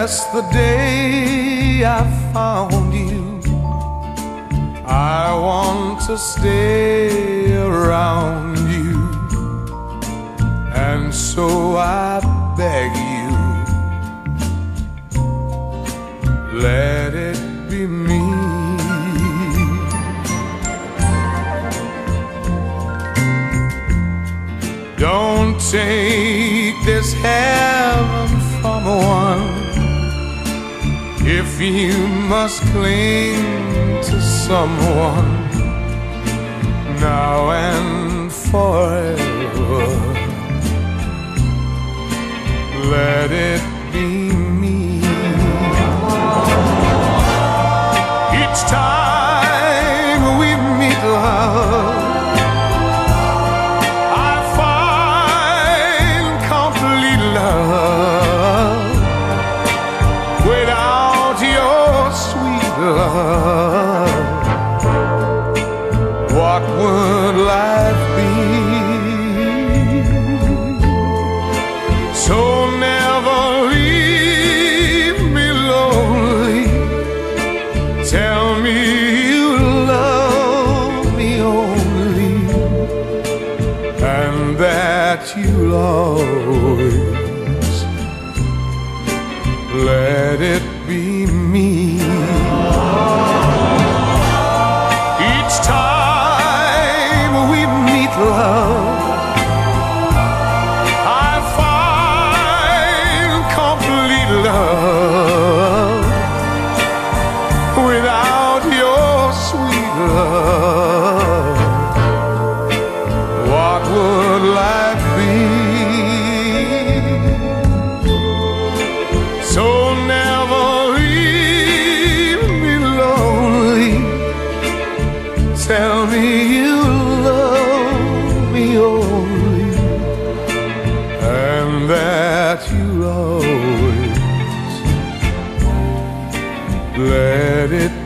Yes, the day I found you, I want to stay around you, and so I beg you, let it be me. Don't take this heaven from one if you must cling to someone now and forever. Let it be me. Each time we meet, love, I find complete love. Without your sweet love, what would life be? So never leave me lonely. Tell me you love me only, and that you'll always let it be me. Each time we meet, love, I find complete love. Without your sweet love, what would life be? So never leave me lonely. Tell me you love me only, and that you'll always let it